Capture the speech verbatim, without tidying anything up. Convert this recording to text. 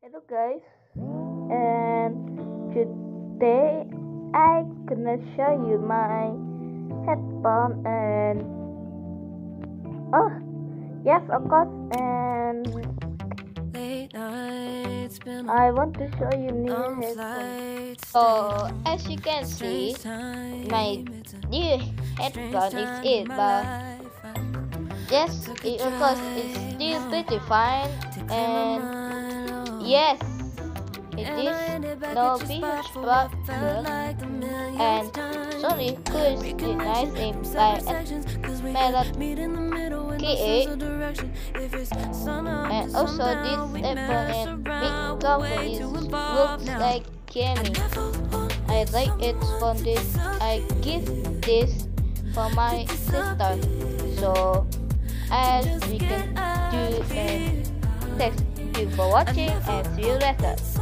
Hello guys, and today I gonna show you my headphone and oh yes of course, and I want to show you new headphones. So as you can see, my new headphone is it, but yes, it, of course it's still pretty fine, and yes, it is no huge problem, and sorry, could be nice if I melody, and also this apple and big cover is looks like candy. I like it from this. I give this for my sister, so as we can do and thanks you for watching and see you later.